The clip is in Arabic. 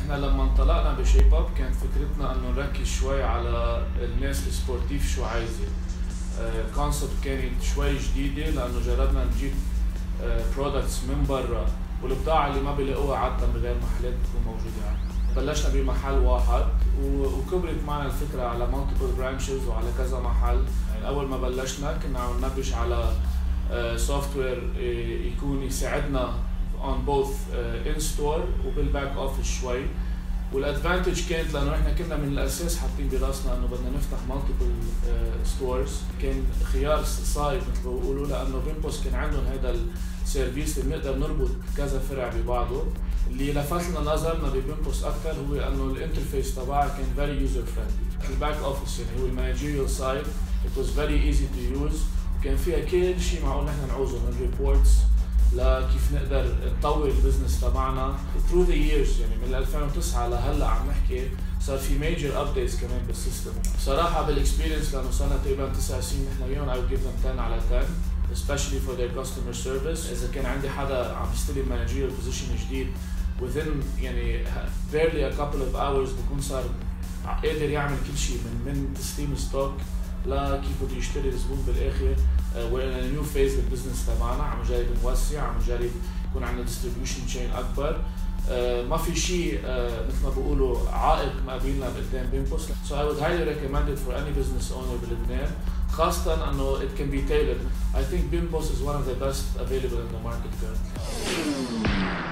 احنا لما انطلقنا بشيب اب كانت فكرتنا انه نركز شوي على الناس السبورتيف شو عايزه. الكونسبت كانت شوي جديده لانه جربنا نجيب برودكتس من برا، والبضاعه اللي ما بيلاقوها عاده بغير محلات بتكون موجوده عندنا. بلشنا بمحل واحد وكبرت معنا الفكره على مالتيبل برانشز وعلى كذا محل. يعني اول ما بلشنا كنا عم ننبش على سوفت وير يكون يساعدنا on both in store وبالباك اوفيس شوي. والادفانتج كانت لانه احنا كنا من الاساس حاطين براسنا انه بدنا نفتح مالتيبل ستورز، كان خيار صايب مثل ما بيقولوا، لانه بيم بوس كان عندهم هذا السيرفيس اللي بنقدر نربط كذا فرع ببعضه. اللي لفت لنا نظرنا ببيم بوس اكثر هو انه الانترفيس تبعها كان فيري يوزر فريندلي. الباك اوفيس يعني هو المانجيريال سايد it was very easy to use، وكان فيها كل شيء معقول نحن نعوزه من ريبورتس لكيف نقدر نطور البزنس تبعنا through the years. يعني من 2009 لهلا عم نحكي صار في major updates كمان بالسيستم. بصراحه بالاكسبيرينس لانه صار لنا تقريبا 9 سنين نحن وياهم I would give them 10 على 10 especially for their customer service. اذا كان عندي حدا عم يستلم managerial position جديد within يعني barely a couple of hours بكون صار قادر يعمل كل شيء من تسليم ستوك لكيف بده يشتري الزبون بالاخر. we're in a new phase بالبزنس تبعنا، عم نجرب نوسع، عم نجرب يكون عندنا distribution chain اكبر. ما في شيء مثل ما بيقولوا عائق مقابلنا قدام بيم بوس. So I would highly recommend it for any business owner بلبنان، خاصة انه it can be tailored. I think BIM POS is one of the best available in the market currently.